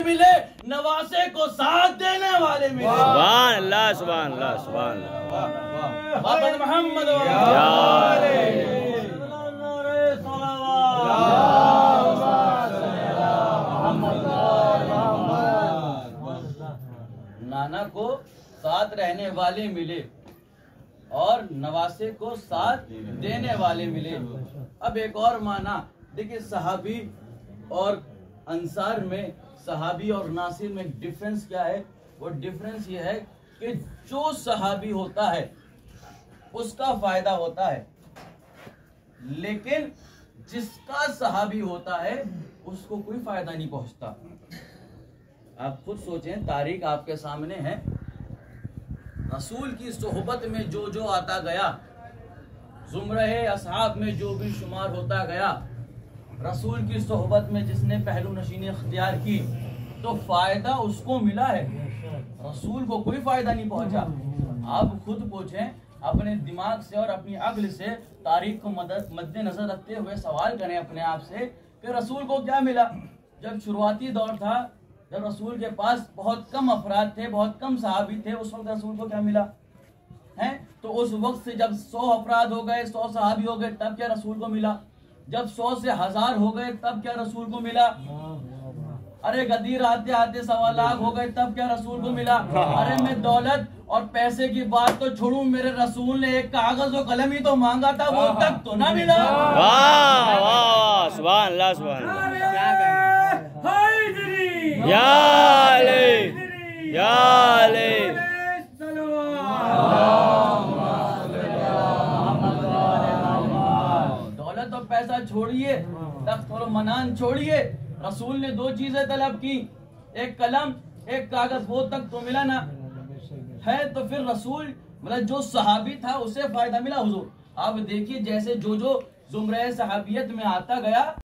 मिले, नवासे को साथ देने वाले मिले। सुभान अल्लाह, सुभान अल्लाह, सुभान अल्लाह। मोहम्मद नाना को साथ रहने वाले मिले और नवासे को साथ देने वाले मिले। अब एक और माना देखिए, सहाबी और अंसार में, सहाबी और नासिर में डिफरेंस क्या है? वो डिफरेंस ये है कि जो सहाबी होता है उसका फायदा होता है, लेकिन जिसका सहाबी होता है उसको कोई फायदा नहीं पहुंचता। आप खुद सोचें, तारीख आपके सामने है। रसूल की सोहबत में जो जो आता गया, जुमरे असहाब में जो भी शुमार होता गया, रसूल की सोहबत में जिसने पहलू नशीनी इख्तियार की तो फायदा उसको मिला है, रसूल को कोई फायदा नहीं पहुंचा। आप खुद पूछें, अपने दिमाग से और अपनी अक्ल से तारीख को मद्देनजर रखते हुए सवाल करें अपने आप से कि रसूल को क्या मिला। जब शुरुआती दौर था, जब रसूल के पास बहुत कम अफराद थे, बहुत कम सहाबी थे, उस वक्त रसूल को क्या मिला है? तो उस वक्त से जब 100 अफराद हो गए, 100 सहाबी हो गए, तब क्या रसूल को मिला? जब 100 से 1000 हो गए तब क्या रसूल को मिला? अरे गदीर आते आते 1.25 लाख हो गए तब क्या रसूल को मिला? अरे मैं दौलत और पैसे की बात तो छोड़ूं, मेरे रसूल ने एक कागज और कलम ही तो मांगा था, वो तक तो ना मिला। वाह वाह, सुभान अल्लाह, सुभान अल्लाह। या अली, या अली। दौलत और पैसा छोड़िए, तख्त और मनान छोड़िए, रसूल ने 2 चीजें तलब की, एक कलम, एक कागज, वो तक तो मिला ना है। तो फिर रसूल मतलब जो सहाबी था उसे फायदा मिला। हुजूर आप देखिए, जैसे जो जो जुमरे सहाबियत में आता गया